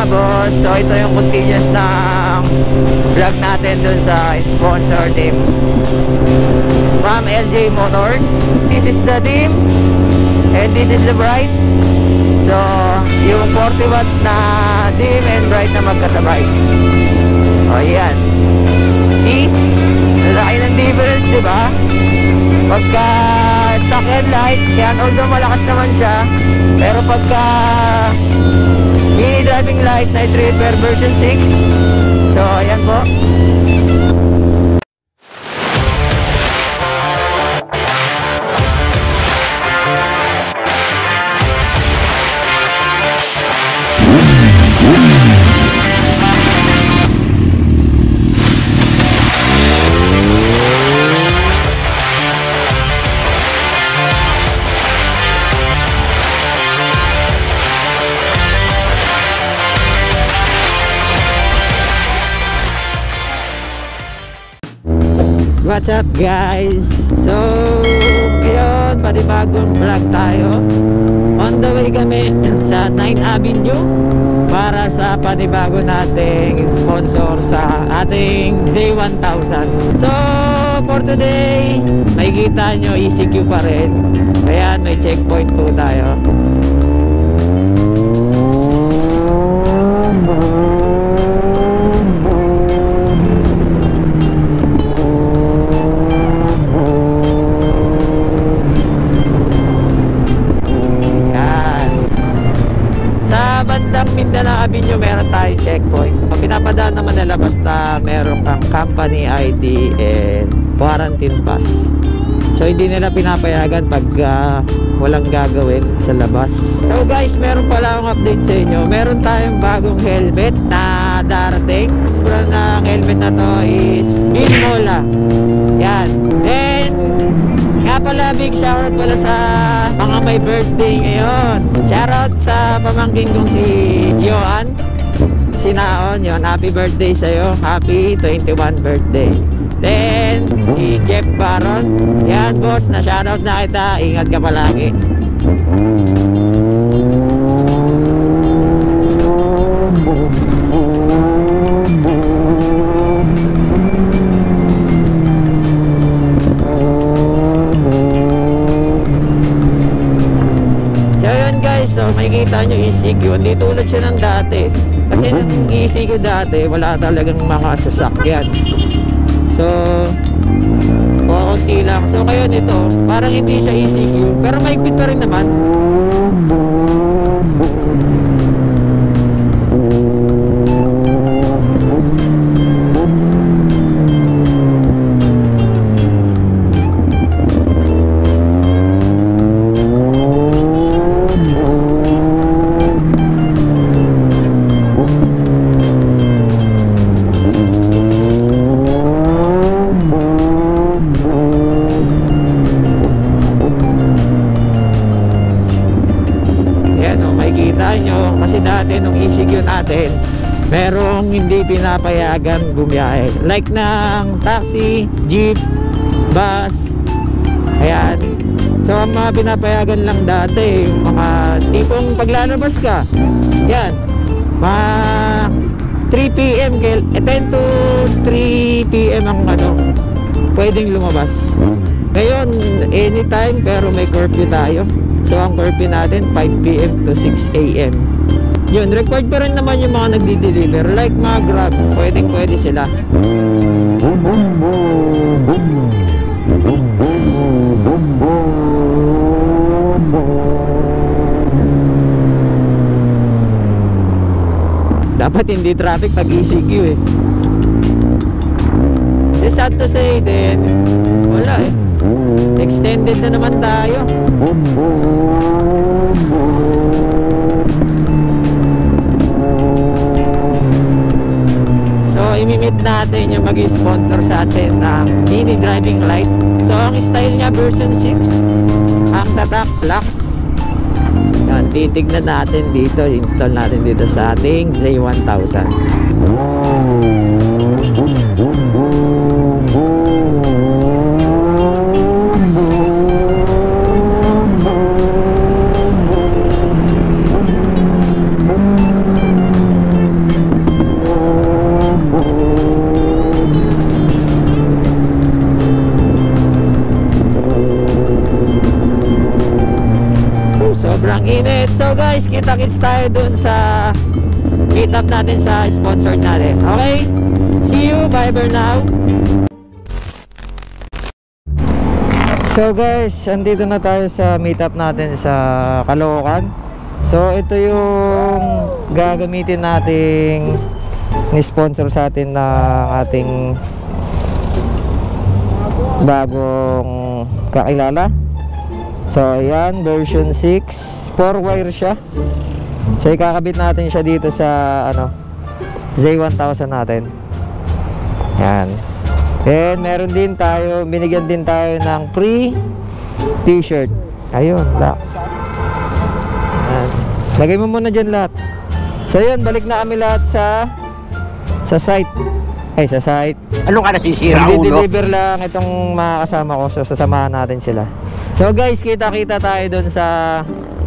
mga boss, so ito yung continuous ng vlog natin dun sa sponsor team from LJ Motors. This is the team and this is the bright. So yung 40 watts na dim and bright na magkasabay. O yan, see, laki ng difference, diba? Pagka stock headlight, yan, although malakas naman siya, pero pagka mini driving light night repair version 6, so ayan po. What's up guys? So ngayon, panibagong vlog tayo. On the way kami sa 9th Avenue para sa panibago nating sponsor sa ating Z1000. So for today, makikita nyo ECQ pa rin. Ayan, may checkpoint po tayo. Mindanao Avenue meron tayong checkpoint. Pinapadaan naman nila basta meron kang company ID and quarantine pass. So hindi nila pinapayagan pag walang gagawin sa labas. So guys, meron pala akong update sa inyo. Meron tayong bagong helmet na darating. Pero na helmet na to is Bimola. Yan. Then nga pala, big shoutout pala sa mga may birthday ngayon. Shoutout sa pamangkin kong si Johan Sinaon. Yun, happy birthday sa'yo. Happy 21 birthday. Then si Jeff Baron. Yan boss, na shoutout na kita. Ingat ka palagi. So makikita nyo ECQ, hindi tulad siya ng dati. Kasi ng ECQ dati, wala talagang mga sasakyan. So konti lang. So ngayon ito, parang hindi siya ECQ, pero maigpit pa rin naman. Kasi dati nung ECQ natin, merong hindi pinapayagan bumiyahe, like ng taxi, jeep, bus. Ayan. So ang mga pinapayagan lang dati, yung mga tipong paglalabas ka, yan, mga 3 PM 10 to 3 PM ang pwedeng lumabas. Ngayon anytime, pero may curfew tayo. So ang curfew natin 5 PM to 6 AM. Yun, required pa rin naman yung mga nagdi-deliver, like mga Grab, pwede sila. Dapat hindi traffic pag ECQ eh. It's sad to say din, wala eh. Extended na naman tayo. So imimit natin yung mag-sponsor sa atin ng mini driving light. So ang style niya version 6, ang tatak Lux. Yan, titignan natin dito, install natin dito sa ating Z1000. guys, kita-kits tayo dun sa meetup natin sa sponsor natin. Okay? See you, bye for now. So guys, andito na tayo sa meetup natin sa Caloocan. So ito yung gagamitin nating ni-sponsor sa atin ng ating bagong kakilala. So ayan, version 6, 4-wire siya. So ikakabit natin siya dito sa Z1000 natin. Yan. And meron din tayo, binigyan din tayo ng free t-shirt. Ayun, Lux. Yan. Lagay mo muna dyan lahat. So yun, balik na kami lahat sa site. Ay, sa site. Ano ka nasisira, ulo? Hindi-deliver lang itong mga kasama ko. So sasamahan natin sila. So guys, kita-kita tayo dun sa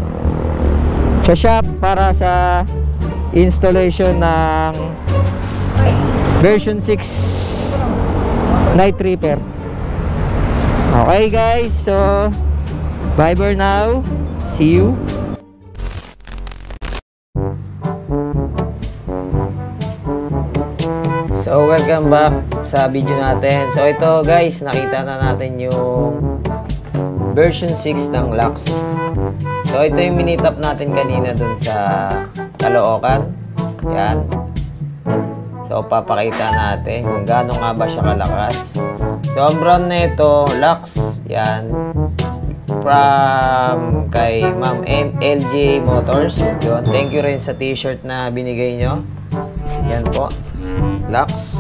shop para sa installation ng version 6 Night Reaper. Okay guys, so bye for now. See you. So welcome back sa video natin. So ito guys, nakita na natin yung version 6 ng Lux. So ito yung minitap natin kanina dun sa Caloocan. Yan. So papakita natin kung gaano nga ba siya kalakas. So ang brand na ito, Lux. Yan. From kay Ma'am LJ Motors. Yun. Thank you rin sa t-shirt na binigay nyo. Yan po. Lux.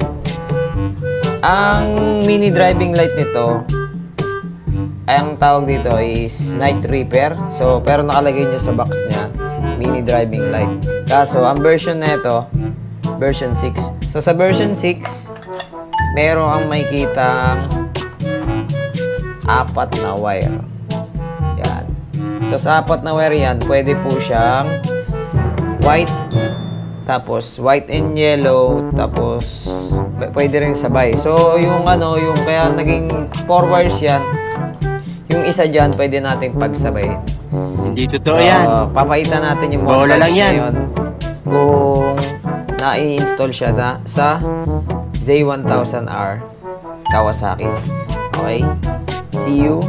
Ang mini driving light nito, ang tawag dito is Night Reaper. So, pero nakalagay niya sa box niya, mini driving light. Kaso, ang version na ito, version 6. So, sa version 6, meron ang makikita 4 na wire. Yan. So, sa 4 na wire yan, pwede po siyang white, tapos white and yellow, tapos pwede rin sabay. So, yung yung kaya naging 4 wires yan, yung isa dyan, pwede natin pagsabayin. Hindi totoo yan. Papaitan natin yung Bola montage lang yan. ngayon kung na-i-install siya sa Z1000R Kawasaki. Okay? See you.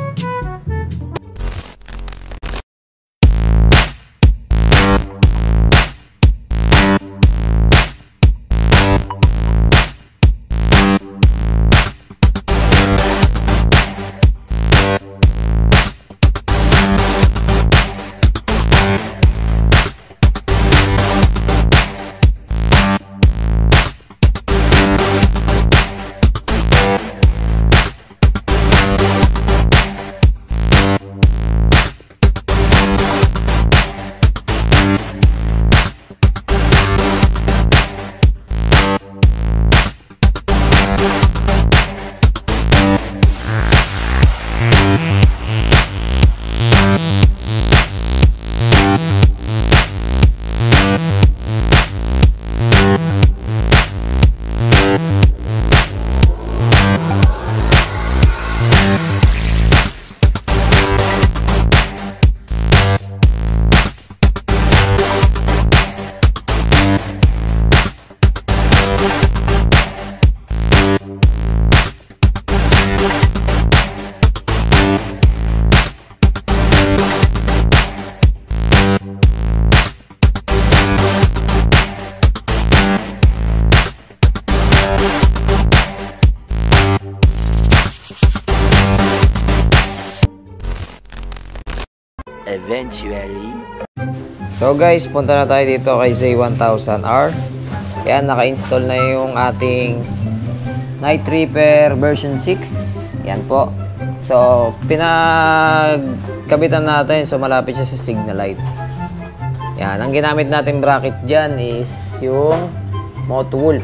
Eventually. So guys, punta na tayo dito kay Z1000R. Yan, naka-install na yung ating Night Reaper version 6. Yan po. So, pinagkabitan natin. So, malapit siya sa signal light. Yan, ang ginamit natin bracket dyan is yung Motowolf.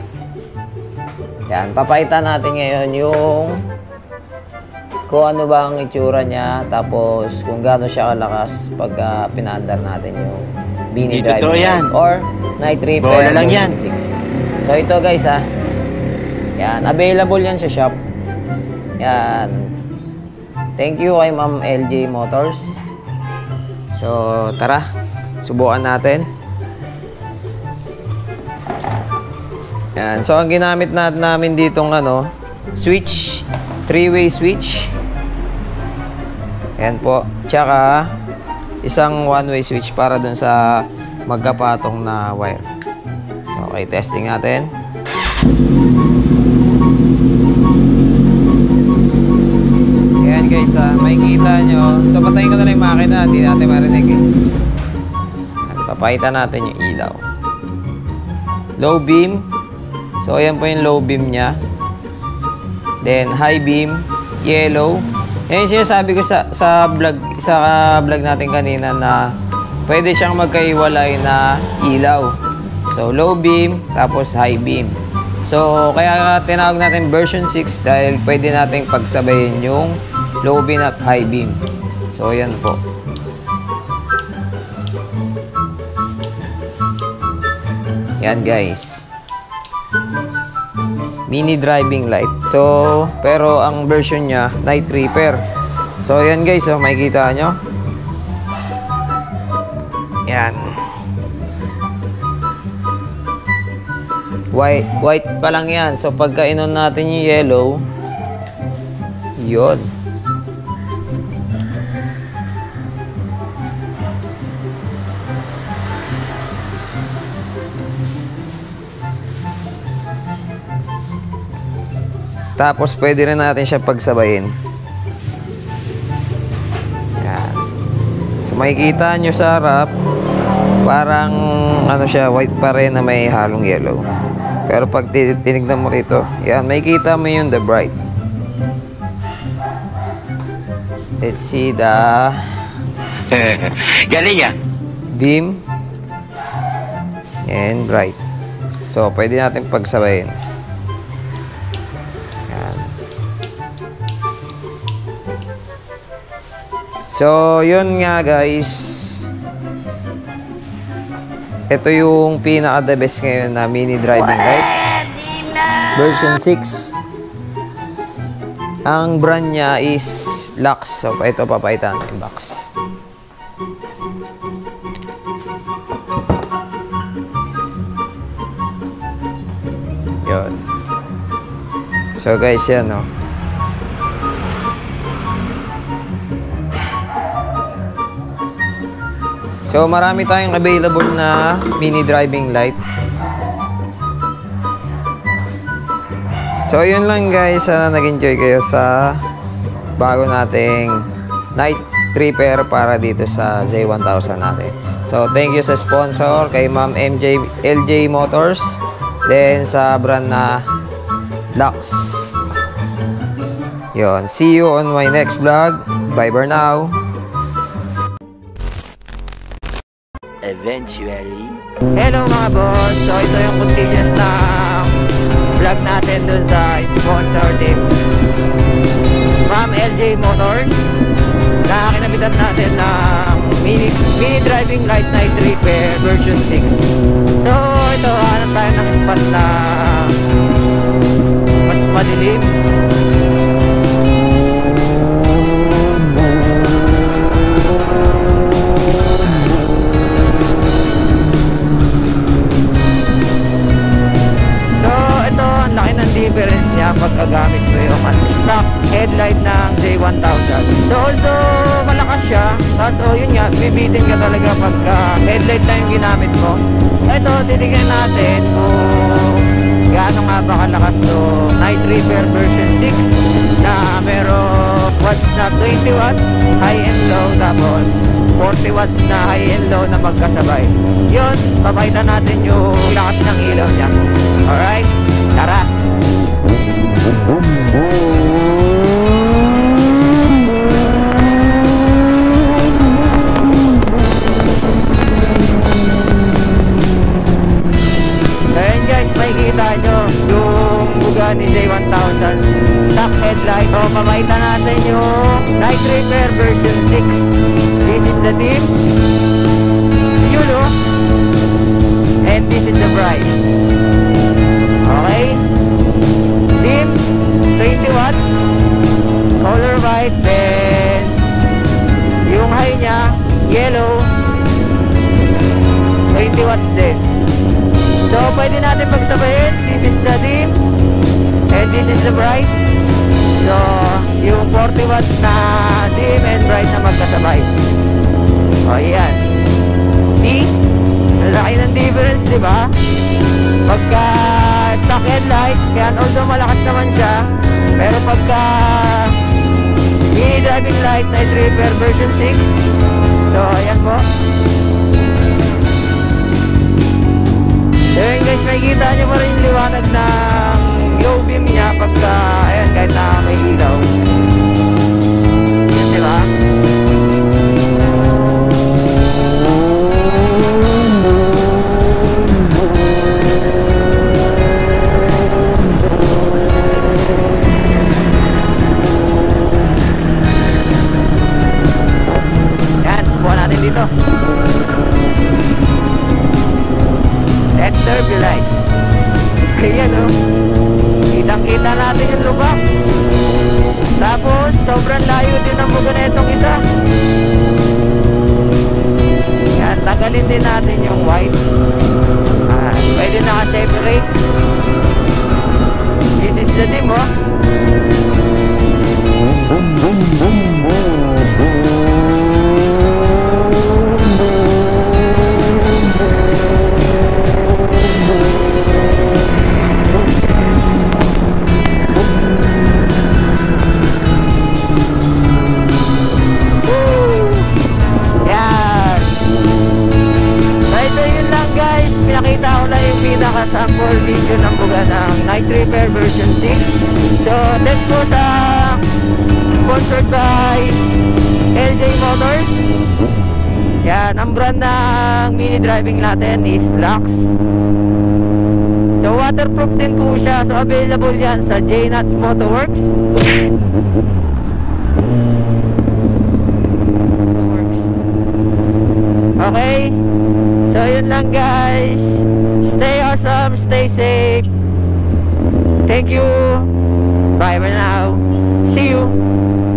Yan, papaitan natin ngayon yung kung ano ba ang itsura niya, tapos kung gaano siya kalakas pag pinaandar natin yung mini driving light or Night Reaper Bola lang yan. 6. So ito guys yan, available yan sa shop. Yan, thank you kay Ma'am LJ Motors. So tara, Subukan natin. Yan. So, ang ginamit namin ditong switch, 3-way switch. Yan po. Tsaka, isang 1-way switch para dun sa magkapatong na wire. So, okay, testing natin. Yan guys, makikita nyo. So, patayin ko na lang yung makina. Hindi natin marinig eh. Papakita natin yung ilaw. Low beam. So, ayan po yung low beam niya. Then, high beam, yellow. Yan yung sinasabi ko sa vlog natin kanina na pwede siyang magkaiwalay na ilaw. So, low beam, tapos high beam. So, kaya tinawag natin version 6 dahil pwede nating pagsabayin yung low beam at high beam. So, ayan po. Yan guys. Mini driving light. So, pero ang version niya, night repair. So, yan guys. So, makikita nyo. Yan. White pa lang yan. So, pagka inon natin yung yellow, yun. Tapos, pwede rin natin siya pagsabayin. Yan. So, makikita nyo sa harap, parang, siya, white pa rin na may halong yellow. Pero pag tinignan mo rito, yan, makikita mo yung the bright. Let's see the... Galing yan. Dim. And bright. So, pwede natin pagsabayin. So, yun nga guys. Ito yung pinaka-the best ngayon na mini driving light. Version 6. Ang brand niya is Lux. So, ito papaitan yung box. Yun. So, guys, yan o. So, marami tayong available na mini driving light. So, yun lang guys. Sana nag-enjoy kayo sa bago nating night repair para dito sa Z1000 natin. So, thank you sa sponsor kay Ma'am LJ Motors. Then, sa brand na Lux. Yun. See you on my next vlog. Bye for now. Eventually. Hello mga boss! So ito yung continuous na vlog natin dun sa sponsor team Ma'am LJ Motors na kinabitan natin ng mini driving light night repair version 6. So ito, hanap tayo ng spot na mas madilim. Difference niya pagkagamit mo yung stock headlight ng J1000. So although malakas siya, tapos yun nga, bibitin ka talaga pagka headlight lang yung ginamit mo. Ito, titignan natin kung gaano nga ba kalakas to night repair version 6 na meron watts na 20 watts high and low, tapos 40 watts na high and low na magkasabay. Yun, papakita natin yung lakas ng ilaw niya. Alright, tara! Ayan guys, makikita nyo yung Bugatti J1000 stock headlight. So, papakita natin yung night repair version 6. This is the dim, yellow, and this is the bright. Okay? Dim, 20 watts, color white, then yung high nya, yellow, So pwede natin pagsabayin. This is the dim and this is the bright. So yung 40 watts na dim and bright na magkasabay. O yan. See? Laki ng difference, di ba? Pagka stock headlight, kaya although malakas naman siya, pero pagka mini driving light Night Reaper version 6, so ayan po. So yun guys, makikita nyo pa rin yung liwanag ng low beam niya pagka, ayan, kahit na may ilaw. Yan, di ba? Dito turbulence. Ayan o, kitang kita natin yung lubak. Tapos sobrang layo din ang buga na itong isa. Yan, tagalin din natin yung white. Pwede naka-separate. This is the dim, oh. Sample video ng buga ng Night Reaper version 6. So thanks po sa sponsored by LJ Motors. Yan, ang brand ng mini driving natin is Lux. So waterproof din po siya. So available yan sa JNuts Motorworks. Okay, so yun lang guys. Stay awesome, stay safe. Thank you. Bye for now. See you.